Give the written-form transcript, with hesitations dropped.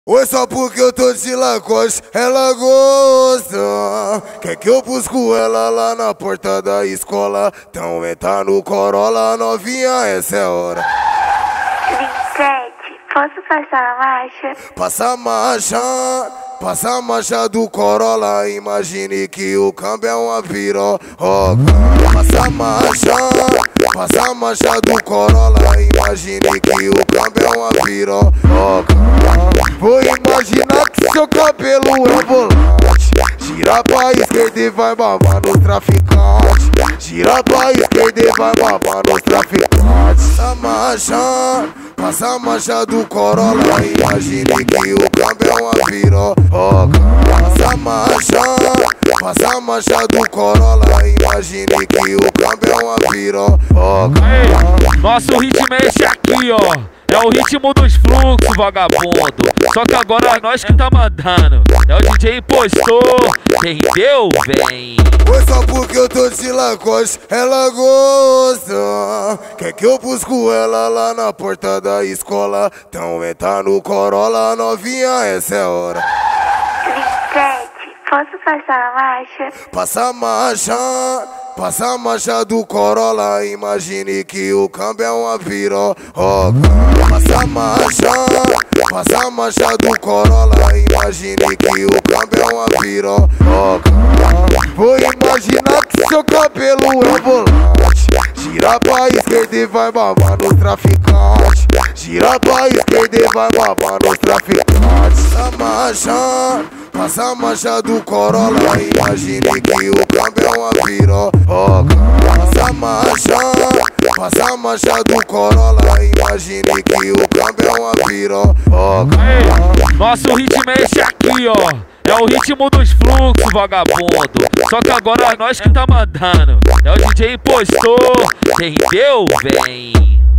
Ou só porque eu tô de Lacoste, ela gosta. Quer que eu busco ela lá na porta da escola? Então entra no Corolla, novinha, essa é a hora. 27, posso passar a marcha? Passa a marcha do Corolla. Imagine que o câmbio é uma piroca. Passa a marcha do Corolla. Imagine que o câmbio é uma piroca. Vou imaginar que seu cabelo é volante. Gira pra esquerda e vai babar nos traficantes. Gira pra esquerda e vai babar nos traficantes. Passa a marcha do Corolla. Imagine que o câmbio é uma piroca. Passa a marcha do Corolla. Imagine que o câmbio é uma piroca. Nosso ritmo é esse aqui, ó. É o ritmo dos fluxos, vagabundo. Só que agora é nós que tá mandando. É o DJ impostor. Entendeu, véi? Foi só porque eu tô de Lacoste, ela gosta. Quer que eu busco ela lá na porta da escola? Então entra no Corolla, novinha, essa é a hora. 27, posso passar a marcha? Passa a marcha do Corolla. Imagine que o câmbio é uma piroca. Passa a marcha do Corolla. Imagine que o câmbio é uma piroca. Vou imaginar que seu cabelo é volante. Gira pra esquerda e vai babar nos traficantes. Gira pra esquerda e vai babar nos traficantes. Passa a marcha do Corolla. Imagine que o câmbio é uma piroca. Passa a marcha do Corolla. Imagine que o câmbio é uma piroca. Nosso ritmo é esse aqui, ó. É o ritmo dos fluxos, vagabundo. Só que agora é nós que tá mandando. É o DJ impostor. Entendeu, véi?